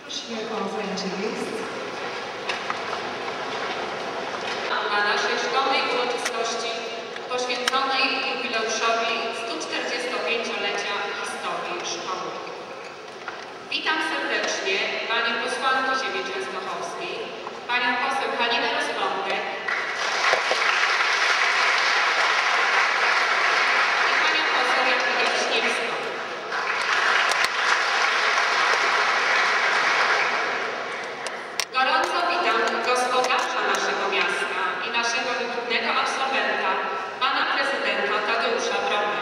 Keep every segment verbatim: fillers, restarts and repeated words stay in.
Prosimy o zajęcie miejsc. Na naszej szkolnej uroczystości poświęconej jubileuszowi stu czterdziestopięciolecia historii szkoły. Witam serdecznie Panią posłankę ziemi częstochowskiej, Panią poseł Halinę Rozglądek i Panią poseł Jadwigę Wiśniewską. Gorąco witam gospodarza naszego miasta i naszego wybitnego absolwenta, Pana Prezydenta Tadeusza Bromę.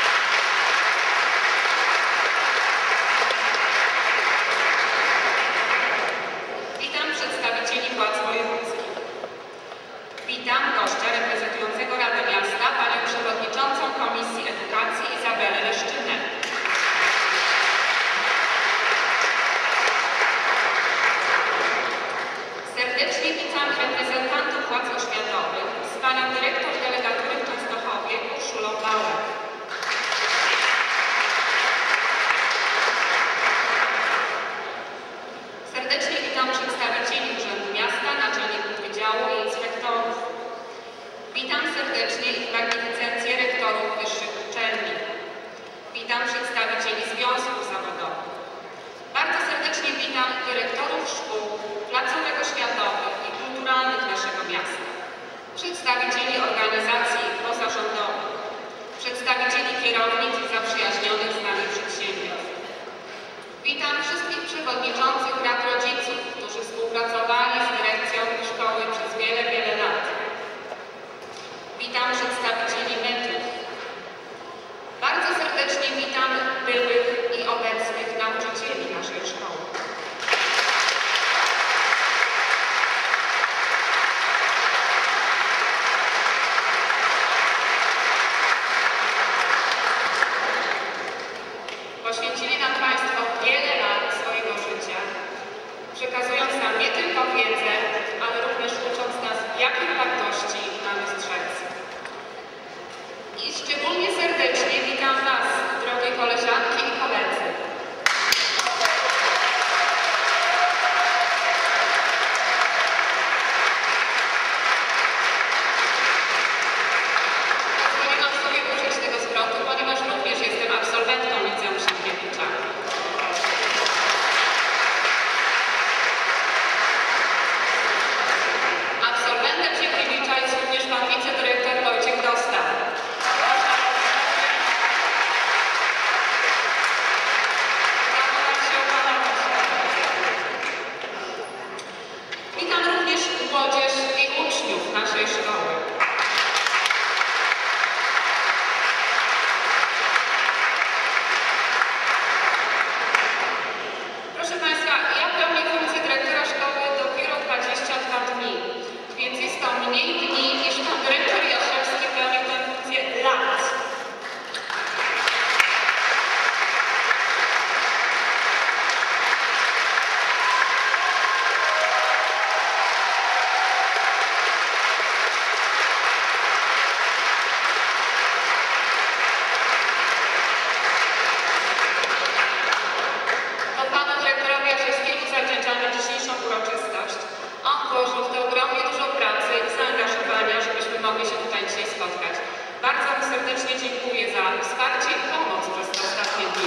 Witam przedstawicieli władz wojewódzkich. Witam gościa reprezentującego Radę Miasta, Panią Przewodniczącą Komisji Edukacji Izabelę Leszczynę. Serdecznie witam reprezentantów władz oświatowych z Panią Dyrektor Delegatury w Częstochowie Urszulą Bauer. Serdecznie witam przedstawicieli Urzędu Miasta, naczelników wydziału i inspektorów. Witam serdecznie ich magnificencję rektorów wyższych uczelni. Witam przedstawicieli związków zawodowych. Bardzo serdecznie witam dyrektorów szkół, placówek oświatowych i kulturalnych naszego miasta, przedstawicieli organizacji pozarządowych, przedstawicieli kierownic i zaprzyjaźnionych z nami przedsiębiorstw. Witam wszystkich przewodniczących rad rodziców, którzy współpracowali z dyrekcją szkoły przez wiele, wiele lat. Witam przedstawicieli mediów. Bardzo serdecznie witam byłych i obecnych nauczycieli naszej szkoły. Poświęcili nam Państwo wiele lat swojego życia, przekazując nam nie tylko wiedzę, ale również ucząc nas, jakich wartości mamy strzec. I szczególnie serdecznie witam Was, drogie koleżanki i koledzy. Pozwoliłam sobie użyć tego zwrotu, ponieważ również jestem absolwentką Liceum Sienkiewicza. Absolwentem Sienkiewicza jest również Pan wicedyrektor Wojciech Dostal. Witam również młodzież i uczniów naszej szkoły. Proszę Państwa, ja pełnię funkcję dyrektora szkoły dopiero dwadzieścia dwa dni, więc jest to mniej dni niż Pan dyrektor Jaszewski pełnił tę funkcję lat. To Panu dyrektorowi Jaszewskiemu zawdzięczamy dzisiejszą uroczystość. On włożył w to ogromnie dużo pracy i zaangażowania, żebyśmy mogli się tutaj dzisiaj spotkać. Bardzo mu serdecznie dziękuję za wsparcie i pomoc przez te ostatnie dni.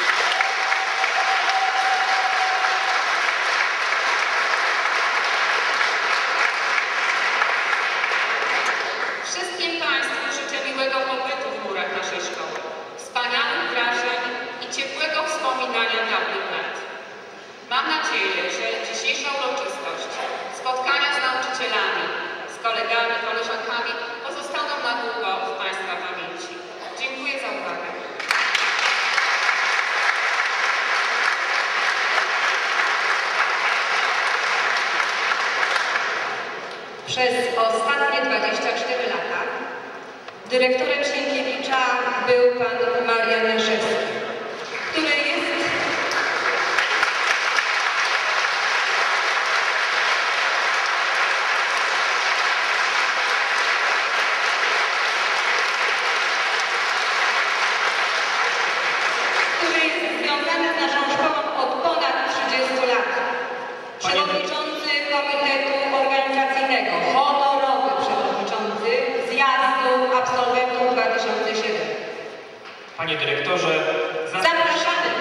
Wszystkim Państwu życzę miłego pobytu w murach naszej szkoły, wspaniałych wrażeń i ciepłego wspominania dawnych lat. Mam nadzieję, że dzisiejsza uroczystość, spotkania z nauczycielami, z kolegami, koleżankami pozostaną na długo w Państwa pamięci. Dziękuję za uwagę. Przez ostatnie dwadzieścia cztery lata dyrektorem Sienkiewicza był Pan Marian Jaszewski, który jest który jest związany z naszą szkołą od ponad trzydziestu lat. dyrektorze. Zapraszamy!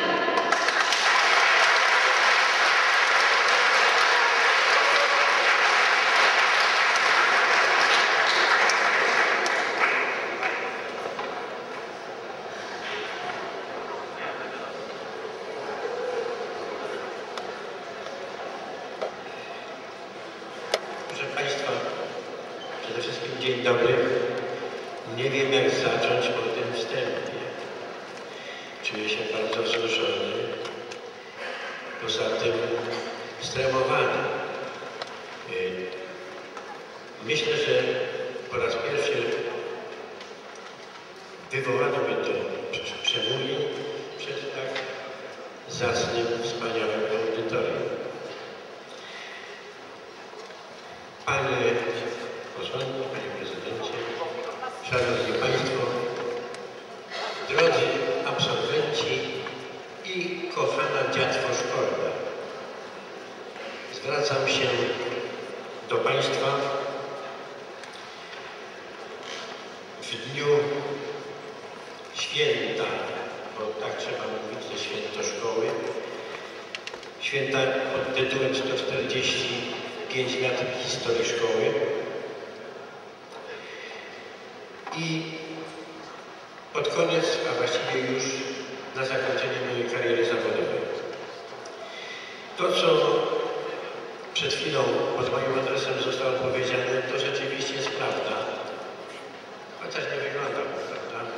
Proszę Państwa, przede wszystkim dzień dobry. Nie wiem, jak zacząć po tym wstępie. Czuję się bardzo wzruszony, poza tym stremowany. Myślę, że po raz pierwszy wywołano mnie do przemówień przed tak zacnym, wspaniałym audytorium. Panie posłanki, Panie Prezydencie, Szanowni Państwo, drodzy absolwenci i kochana dziatwo szkolna, zwracam się do Państwa w dniu święta, bo tak trzeba mówić, że święto szkoły, święta pod tytułem sto czterdzieści pięć lat historii szkoły. I pod koniec, a właściwie już na zakończenie mojej kariery zawodowej. To, co przed chwilą pod moim adresem zostało powiedziane, to rzeczywiście jest prawda. Chociaż nie wygląda, prawda?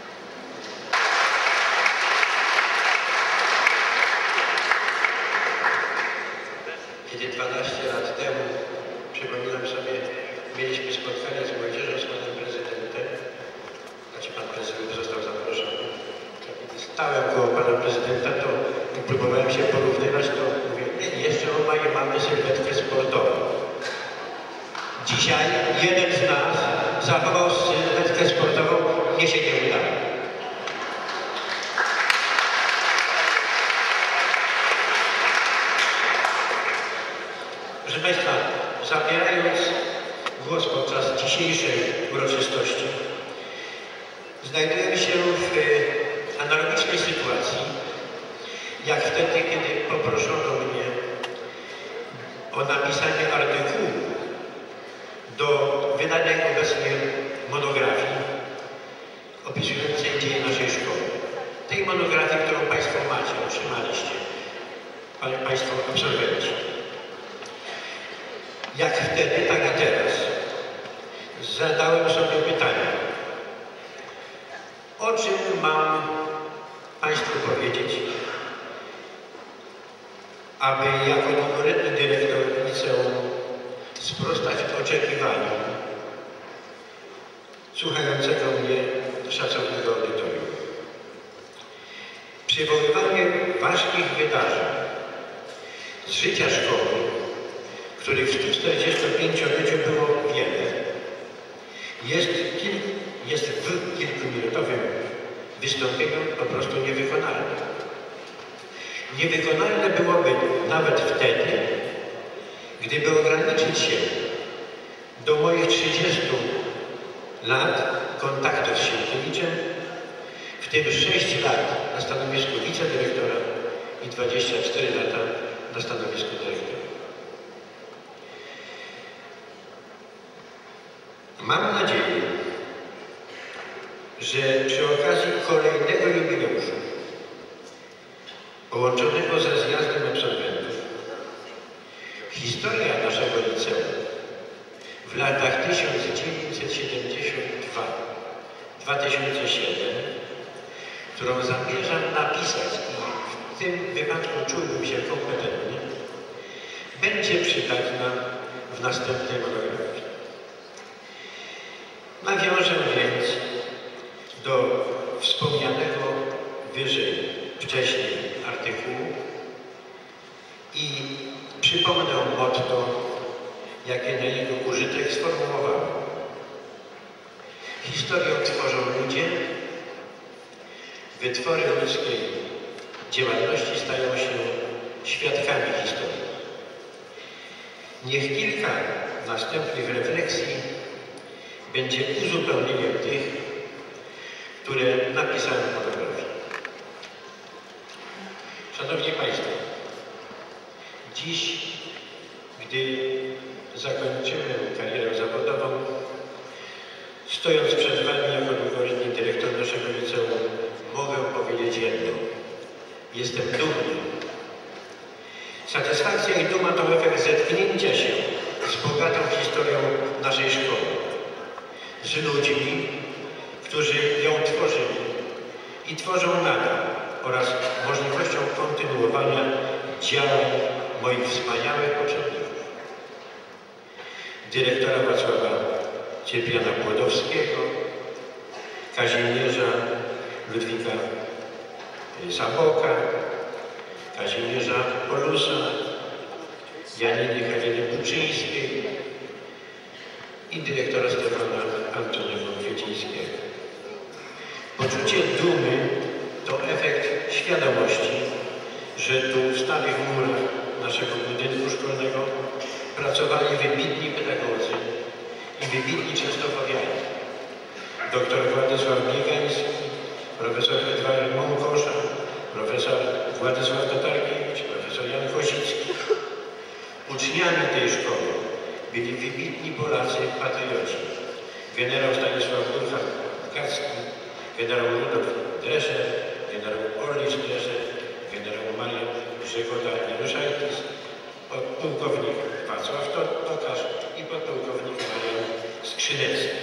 Kiedy dwanaście lat temu, przypominam sobie, mieliśmy spotkanie z młodzieżą, z panem prezydentem, znaczy pan prezydent został zaproszony. Kiedy stałem koło pana prezydenta, to próbowałem się porównywać, to mówię, nie, jeszcze obaj mamy sylwetkę sportową. Dzisiaj jeden z nas zachował sylwetkę sportową, mnie się nie udało. Proszę Państwa, zabierając głos podczas dzisiejszej uroczystości, znajdujemy się w analogicznej sytuacji, jak wtedy, kiedy poproszono mnie o napisanie artykułu do wydanej obecnie monografii opisującej dzieje naszej szkoły. Tej monografii, którą Państwo macie, otrzymaliście, Państwo absolwenci. Jak wtedy, tak i teraz zadałem sobie pytanie, o czym mam Państwu powiedzieć, aby jako długoletni dyrektor liceum sprostać oczekiwaniom słuchającego mnie szacownego audytorium. Przywoływanie ważkich wydarzeń z życia szkoły, których w stu czterdziestopięcioleciu było wiele, jest, kil, jest w kilkuminutowym wystąpieniu po prostu niewykonalne. Niewykonalne byłoby nawet wtedy, gdyby ograniczyć się do moich trzydziestu lat kontaktu z Sienkiewiczem, w tym sześć lat na stanowisku wicedyrektora i dwadzieścia cztery lata na stanowisku dyrektora. Mam nadzieję, że przy okazji kolejnego jubileuszu połączonego ze zjazdem absolwentów historia naszego liceum w latach tysiąc dziewięćset siedemdziesiąt dwa do dwa tysiące siódmego, którą zamierzam napisać i w tym wypadku czułbym się kompetentny, będzie przydatna w następnej monografii. Nawiążę więc do wspomnianego wyżej wcześniej artykułu i przypomnę motto, jakie na jego użytek sformułowałem. Historię tworzą ludzie, wytwory ludzkiej działalności stają się świadkami historii. Niech kilka następnych refleksji będzie uzupełnieniem tych, które napisałem w monografii. Szanowni Państwo, dziś, gdy zakończymy karierę zawodową, stojąc przed Wami jako długoletni dyrektor naszego liceum, mogę powiedzieć jedno. Jestem dumny. Satysfakcja i duma to efekt zetknięcia się z bogatą historią naszej szkoły, z ludźmi, którzy ją tworzyli i tworzą nadal, oraz możliwością kontynuowania działań moich wspaniałych poprzedników. Dyrektora Wacława Cypriana Płodowskiego, Kazimierza Ludwika Zaboka, Kazimierza Polusa, Janiny Heleny Buczyńskiej i dyrektora Stefana Antoniego Kwiecińskiego. Poczucie dumy to efekt świadomości, że tu w starych murach naszego budynku szkolnego pracowali wybitni pedagodzy i wybitni częstochowianie. Doktor Władysław Biegański, profesor Edward Mąkosza, profesor Władysław Tatarkiewicz, profesor Jan Kosicki. Uczniami tej szkoły byli wybitni Polacy patrioci. Generał Stanisław Burchard-Kacki, generał Rudolf Drescher, generał Orlisz Drescher, generał Marian Grzegota-Januszajtis, podpułkownik Wacław Tokarz i podpułkownik Marian Skrzynecki.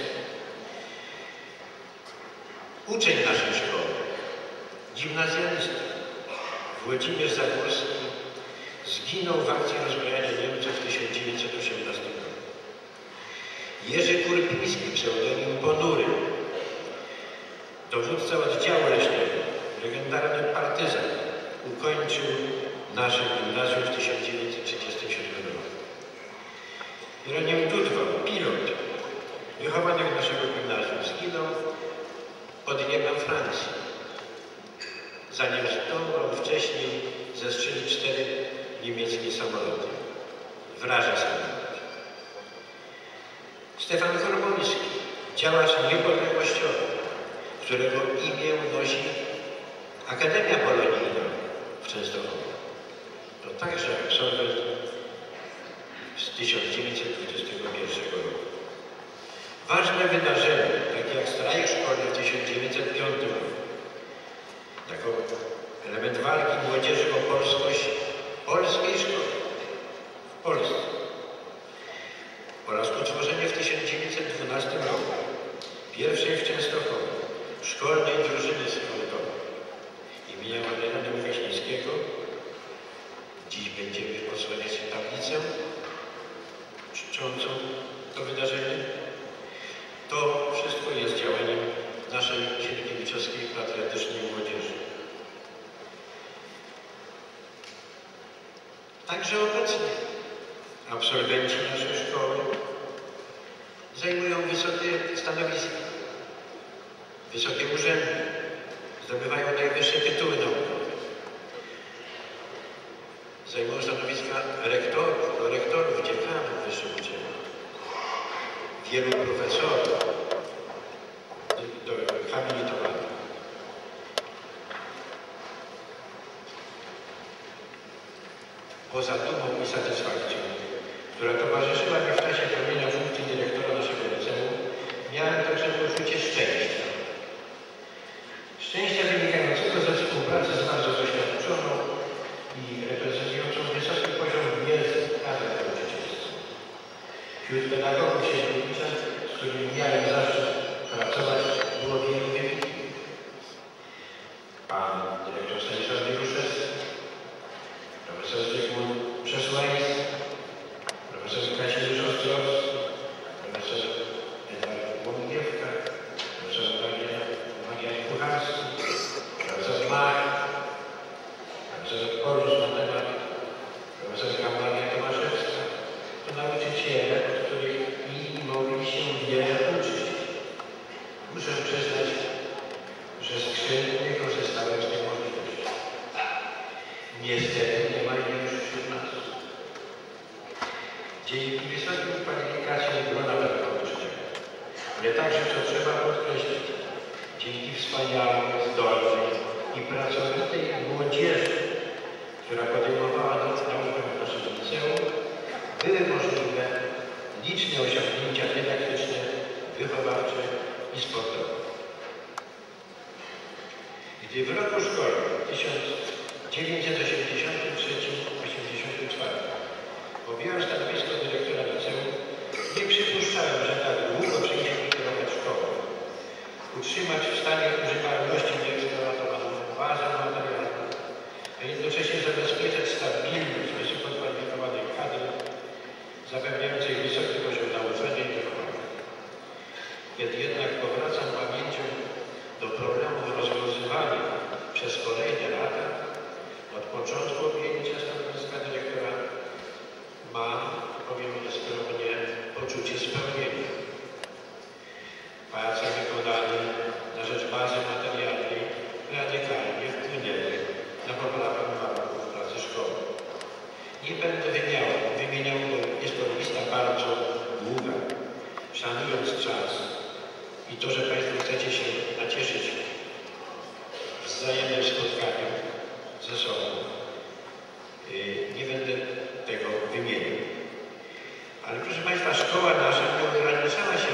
Uczeń naszej szkoły, gimnazjalista Włodzimierz Zagórski, zginął w akcji rozbrojenia Niemców w tysiąc dziewięćset osiemnastym roku. Jerzy Kurpiński, pseudonim Ponury, dowódca oddziału leśnego, legendarny partyzan, ukończył nasze gimnazjum w tysiąc dziewięćset trzydziestym siódmym roku. Jeronim Dudwo, pilot, wychowanek naszego gimnazjum, zginął pod niebem Francji, zanim zdążył wcześniej zestrzelić cztery niemieckie samoloty, wraże samoloty. Stefan Kormoński, działacz niepodległościowy, którego imię nosi Akademia Polonijna w Częstochowie. To także absolwent z tysiąc dziewięćset dwudziestego pierwszego roku. Ważne wydarzenie, takie jak strajk szkolny w tysiąc dziewięćset piątym roku, jako element walki młodzieży o polskość polskiej szkoły w Polsce, oraz utworzenie w tysiąc dziewięćset dwunastym roku pierwszej w Częstochowie szkolnej drużyny sportowej imienia Magdaleny Łukaśnickiego. Dziś będziemy odsłaniać tablicę czczącą to wydarzenie. To wszystko jest działaniem naszej siedmiowieczowskiej patriotycznej młodzieży. Także obecnie absolwenci naszej szkoły zajmują wysokie stanowiska, wysokie urzędy, zdobywają najwyższe tytuły naukowe. Zajmują stanowiska rektorów, prorektorów, dziekanów wyższych uczelni. Wielu profesorów, habilitowanych. Poza dumą i satysfakcją, która towarzyszyła mi w czasie pełnienia funkcji dyrektora naszego liceum, miałem także poczucie szczęścia. Szczęścia wynikającego ze współpracy z bardzo doświadczoną i reprezentującą wysoki poziom wiedzy kadrą nauczycielską. Wśród pedagogów Siedlcza, z którymi miałem zaszczyt pracować, było wielu wybitnych. Pan dyrektor Stanisław Wieruszewski, profesor Zygmunt Przesłański, profesor Kazimierz Ostrowski, profesor Edward Łągiewka, profesor Marian Kucharski, profesor Mach, profesor Borys Matemat, profesor Maria Tomaszewska. To nauczyciele, od których inni mogli się wiele uczyć. Muszę przyznać, że skrzętnie korzystałem z tej możliwości. Niestety nie ma jej już wśród nas. Dzięki wysokim kwalifikacjom grona pedagogicznego, ale także, co trzeba podkreślić, dzięki wspaniałej, zdolnej i pracowitej młodzieży objąłem stanowisko dyrektora liceum, nie przypuszczałem, że tak długo przyjdzie mi kierować szkołą. Utrzymać w stanie używalności nieeksploatowaną bazę materialną, a jednocześnie zabezpieczać stabilność wysoko kwalifikowanej kadry, zapewniającej wysoki poziom nauczania i wychowania. Kiedy jednak powracam pamięcią do problemów rozwiązywanych przez kolejne lata, od początku objęcia stanowiska dyrektora mam, powiem skromnie, poczucie spełnienia. Prace wykonane na rzecz bazy materialnej radykalnie wpłynęły na poprawę warunków pracy szkoły. Nie będę wymieniał, wymieniał, bo jest to lista bardzo długa. Szanując czas i to, że Państwo chcecie się nacieszyć wzajemnym spotkaniem ze sobą, nie będę tego wymieniał. Ale proszę Państwa, szkoła nasza nie ograniczała się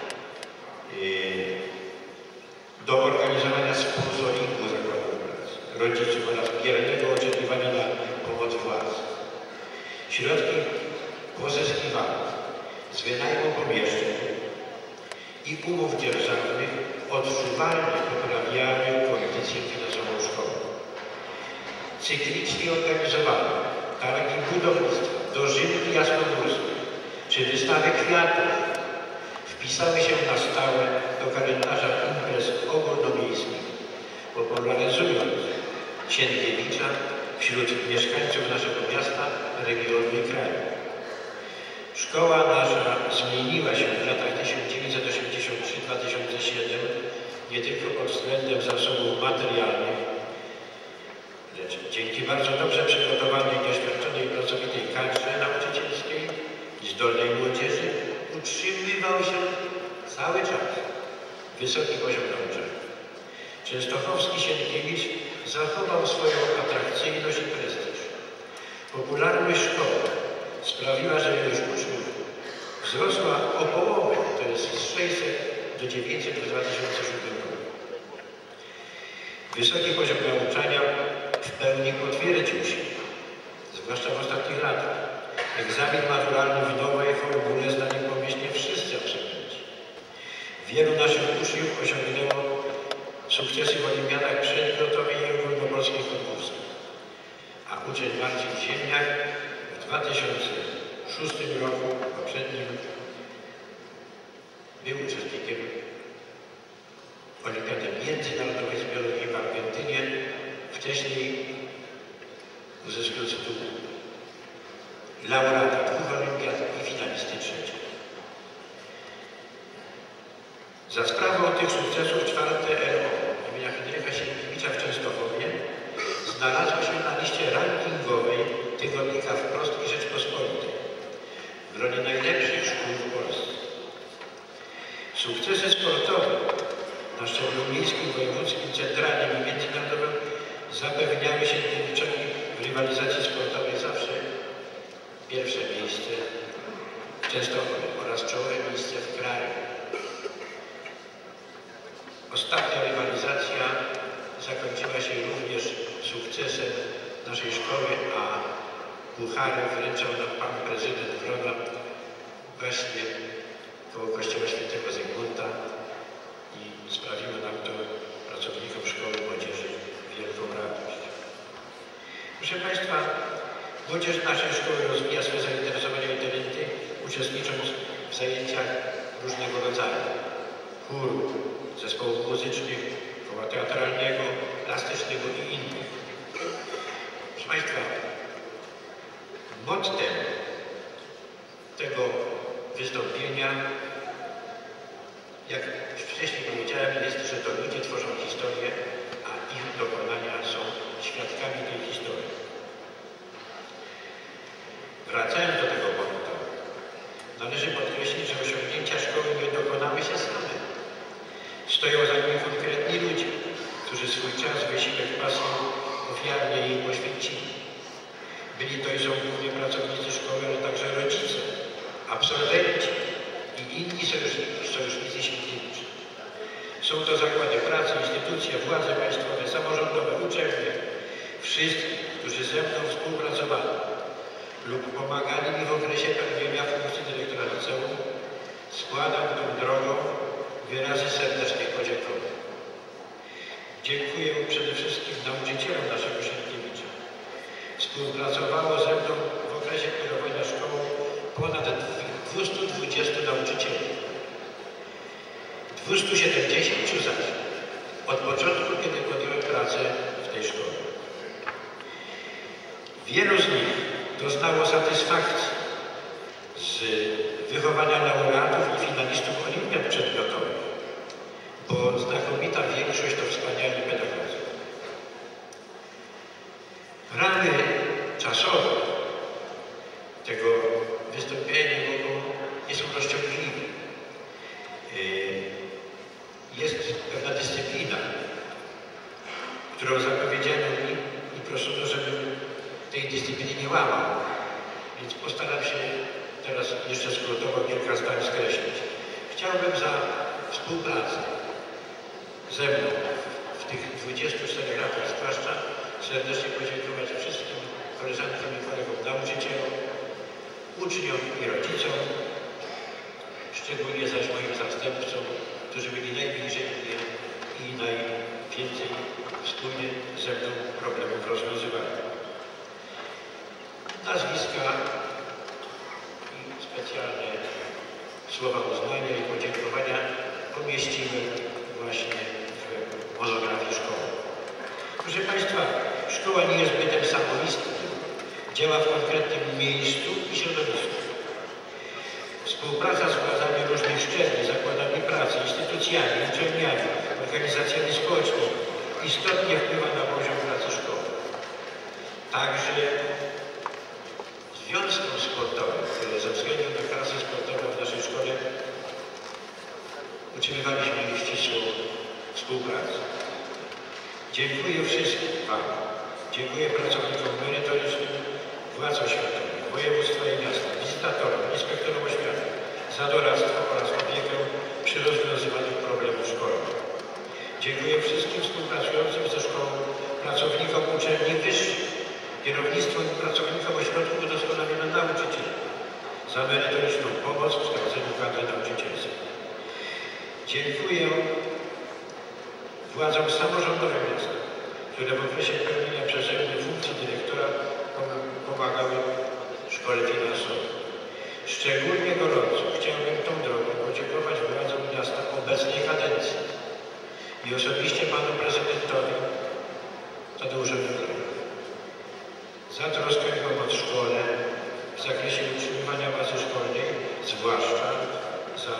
do organizowania sponsoringu zakładów pracy, rodziców oraz biernego oczekiwania na pomoc władz. Środki pozyskiwane z wynajmu pomieszczeń i umów dzierżawnych odczuwalnie poprawiały kondycję finansową szkoły. Cyklicznie organizowane targi budownictwa, dożynki jasnogórskie czy wystawy kwiatów wpisały się na stałe do kalendarza imprez ogólnomiejskich, popularyzując Sienkiewicza wśród mieszkańców naszego miasta, regionu i kraju. Szkoła nasza zmieniła się w latach tysiąc dziewięćset osiemdziesiąt trzy do dwa tysiące siedem nie tylko pod względem zasobów materialnych, lecz dzięki bardzo dobrze przygotowanej, doświadczonej, pracowitej kadrze nauczycielskiej i zdolnej młodzieży utrzymywał się cały czas wysoki poziom nauczania. Częstochowski Sienkiewicz zachował swoją atrakcyjność i prestiż. Popularność szkoły sprawiła, że ilość uczniów wzrosła o połowę, to jest z sześćset do dziewięćset w dwa tysiące siódmym roku. Wysoki poziom nauczania w pełni potwierdził się, zwłaszcza w ostatnich latach. Egzamin maturalny w nowej formule zdaniem pomyślnie wszyscy absolwenci. Wielu naszych uczniów osiągnęło sukcesy w olimpiadach przedmiotowych i ogólnopolskich konkursach. A uczeń Marcin Ziemniak w dwa tysiące szóstym roku, poprzednim, był uczestnikiem Olimpiady Międzynarodowej z biologii w Argentynie, wcześniej uzyskując tytuł laureata dwóch olimpiad i finalisty trzeciej. Za sprawą tych sukcesów czwarte R O imienia Henryka Sienkiewicza w Częstochowie znalazło się na liście rankingowej tygodnika Wprost i Rzeczpospolitej w gronie najlepszych szkół w Polsce. Sukcesy sportowe na szczeblu miejskim, wojewódzkim, centralnym i międzynarodowym zapewniały Sienkiewiczowi w rywalizacji sportowej zawsze pierwsze miejsce w Częstochowie oraz czołowe miejsce w kraju. Ostatnia rywalizacja zakończyła się również sukcesem naszej szkoły, a puchary wręczał nam pan prezydent Wroda właśnie koło kościoła świętego Zygmunta i sprawiło nam to, pracownikom szkoły młodzieży, wielką radość. Proszę Państwa, młodzież naszej szkoły rozwija swoje zainteresowania i talenty, uczestnicząc w zajęciach różnego rodzaju. Chóru, zespołów muzycznych, koła teatralnego, plastycznego i innych. Proszę Państwa, mottem tego wystąpienia, jak wcześniej powiedziałem, jest, że to ludzie tworzą historię, a ich dokonania są świadkami tej historii. Wracając do tego motto, należy podkreślić, że osiągnięcia szkoły nie dokonały się same. Stoją za nim konkretni ludzie, którzy swój czas, wysiłek, pasję ofiarnie jej poświęcili. Byli to i są głównie pracownicy szkoły, ale także rodzice, absolwenci i inni sojusznicy, sojusznicy Sienkiewicza. Są to zakłady pracy, instytucje, władze państwowe, samorządowe, uczelnie. Wszyscy, którzy ze mną współpracowali, lub pomagali mi w okresie pełnienia funkcji dyrektora liceum, składam tą drogą wyrazy serdecznych podziękowań. Dziękuję przede wszystkim nauczycielom naszego Sienkiewicza. Współpracowało ze mną w okresie kierowania szkołą ponad dwieście dwadzieścia nauczycieli. dwieście siedemdziesiąt zaś od początku, kiedy podjąłem pracę w tej szkole. Wielu z nich doznało satysfakcji z wychowania laureatów i finalistów olimpiad przedmiotowych, bo znakomita większość to wspaniali pedagodzy. Ramy czasowe tego wystąpienia mogą, nie są rozciągliwe. Jest pewna dyscyplina, którą zapowiedziano mi i proszono, żebym tej dyscypliny nie łamał. Więc postaram się teraz jeszcze skrótowo kilka zdań skreślić. Chciałbym za współpracę ze mną w tych dwudziestu czterech latach zwłaszcza serdecznie podziękować wszystkim koleżankom i kolegom nauczycielom, uczniom i rodzicom, szczególnie zaś moim zastępcom, którzy byli najbliżej mnie i najwięcej wspólnie ze mną problemów rozwiązywali. Nazwiska i specjalne słowa uznania i podziękowania pomieściłem właśnie w monografii szkoły. Proszę Państwa, szkoła nie jest bytem samoistnym. Działa w konkretnym miejscu i środowisku. Współpraca z władzami różnych szczebli, zakładami pracy, instytucjami, uczelniami, organizacjami społecznymi istotnie wpływa na poziom pracy szkoły. Także związkom sportowym, które ze względu na klasy sportowe w naszej szkole utrzymywaliśmy ścisłą współpracę. Dziękuję wszystkim Wam. Dziękuję pracownikom merytorycznym, władz oświatowych, województwa i miasta, wizytatorom, inspektorom oświaty za doradztwo oraz opiekę przy rozwiązywaniu problemów szkolnych. Dziękuję wszystkim współpracującym ze szkołą pracownikom uczelni wyższych, kierownictwu i pracownikom ośrodków doskonalenia nauczycieli za merytoryczną pomoc w kształceniu kadry nauczycielskiej. Dziękuję władzom samorządowym miasta, które w okresie pełnienia przeze mnie funkcji dyrektora pomagały szkole finansowo. Szczególnie gorąco chciałbym tą drogą podziękować władzom miasta obecnej kadencji i osobiście panu prezydentowi Tadeuszowi Grzegowi za troskę i pomoc szkole w zakresie utrzymywania bazy szkolnej, zwłaszcza za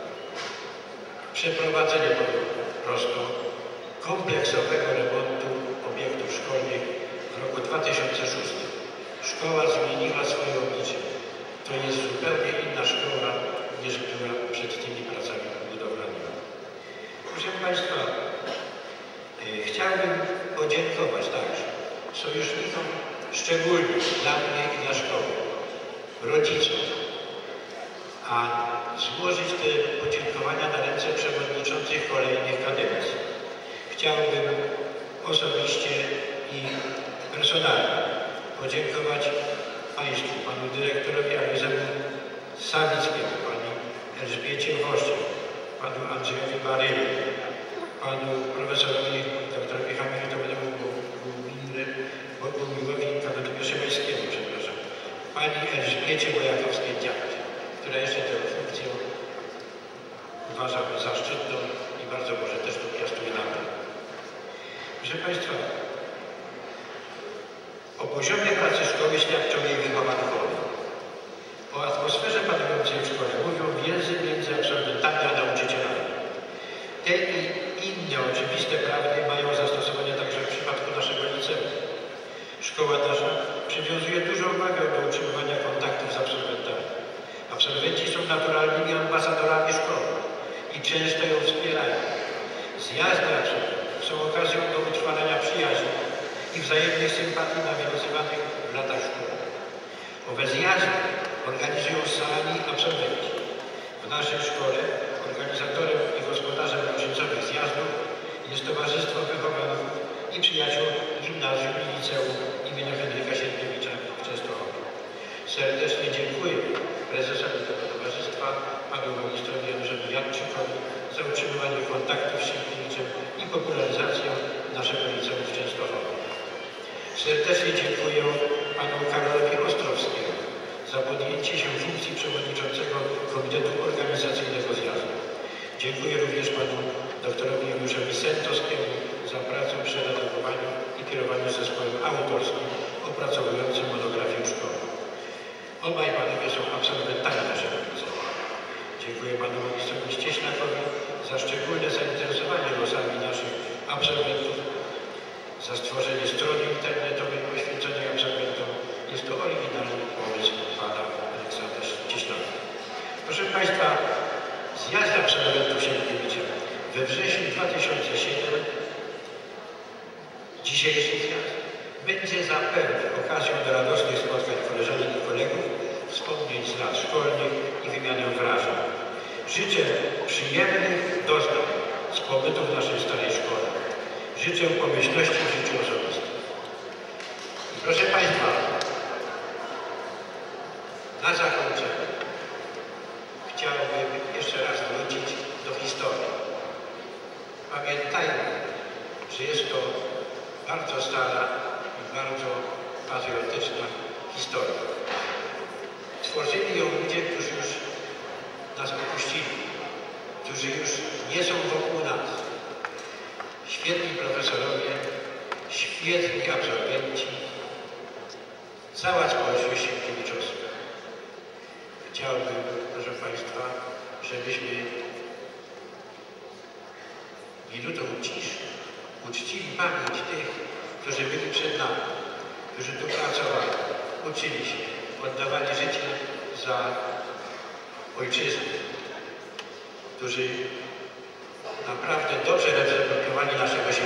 przeprowadzenie po prostu kompleksowego remontu obiektów szkolnych w roku dwa tysiące szóstym. Szkoła zmieniła swoje oblicze. To jest zupełnie inna szkoła, niż była przed tymi pracami budowlanymi. Proszę Państwa, yy, chciałbym podziękować także sojusznikom, szczególnie dla mnie i dla szkoły, rodzicom, a złożyć te podziękowania na ręce przewodniczących kolejnych kadencji. Chciałbym osobiście i personalnie podziękować Państwu, panu dyrektorowi Aloizemu Sawickiemu, pani Elżbiecie Woście, panu Andrzejowi Baryli, panu profesorowi doktorowi habilitowanemu Bogumiłowi Kamerowi Szymańskiemu, przepraszam, pani Elżbiecie Bojakowskiej-Dziadzie, która jeszcze tę funkcję uważam za szczytną i bardzo może też to piastuje na mnie. Proszę Państwa, o poziomie pracy szkoły świadczą jej wychowankowie. O atmosferze panującej w szkole mówią więzy między absolwentami a nauczycielami. Te i inne oczywiste prawdy mają zastosowanie także w przypadku naszego liceum. Szkoła nasza przywiązuje dużą wagę do utrzymywania kontaktów z absolwentami. Absolwenci są naturalnymi ambasadorami szkoły i często ją wspierają. Zjazdy absolwentów są okazją do utrwalania przyjaźni i wzajemnych sympatii nawiązywanych w latach szkoły. Owe zjazdy organizują sami absolwenci. W naszej szkole organizatorem i gospodarzem rocznicowych zjazdów jest Towarzystwo Wychowanków i Przyjaciół Gimnazjum i Liceum imienia Henryka Sienkiewicza w Częstochowie. kontaktów z Sienkiewiczem i popularyzacją naszego liceum w Częstochowie. Serdecznie dziękuję panu Karolowi Ostrowskiemu za podjęcie się funkcji przewodniczącego Komitetu Organizacyjnego Zjazdu. Dziękuję również panu doktorowi Juliuszowi Sentowskiemu za pracę przy redagowaniu i kierowaniu zespołem autorskim opracowującym monografię szkoły. Obaj panowie są absolwentami naszego liceum. Dziękuję panu ministrowi Ścieślakowi za szczególne zainteresowanie losami naszych absolwentów, za stworzenie strony internetowej poświęconej absolwentom. Jest to oryginalny pomysł pana Aleksandra Ścieślaka. Proszę państwa, zjazd absolwentów Sienkiewicza we wrześniu dwa tysiące siódmym, dzisiejszy zjazd, będzie zapewne okazją do radosnych spotkań koleżanek i kolegów, wspomnień z lat szkolnych i wymiany wrażeń. Życzę przyjemnych doznań z pobytu w naszej starej szkole. Życzę pomyślności w życiu osobistym. I proszę państwa, na zakończenie chciałbym jeszcze raz wrócić do historii. Pamiętajmy, że jest to bardzo stara i bardzo patriotyczna historia. Tworzyli ją ludzie, którzy już nas opuścili, którzy już nie są wokół nas. Świetni profesorowie, świetni absolwenci, cała społeczność Sienkiewiczowska. Chciałbym, proszę państwa, żebyśmy minutą ciszy uczcili pamięć tych, którzy byli przed nami, którzy tu pracowali, uczyli się, oddawali życie za ojczyznę, którzy naprawdę dobrze reprezentowali naszego